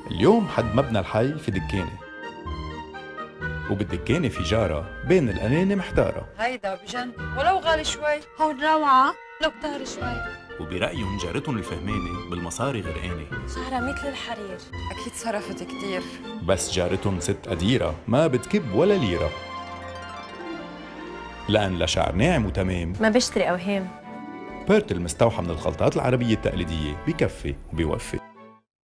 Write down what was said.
اليوم حد مبنى الحي في دكانة، وبالدكانة في جارة بين الأناني محتارة، هيدا بجن ولو غالي شوي، هون روعة لو كتار شوي. وبرأيهم جارتهم الفهمانة بالمصاري غرقانة، شعرها مثل الحرير. أكيد صرفت كتير. بس جارتهم ست قديرة ما بتكب ولا ليرة، لأن لشعر ناعم وتمام ما بشتري أوهام. بيرت المستوحى من الخلطات العربية التقليدية بكفي وبيوفي.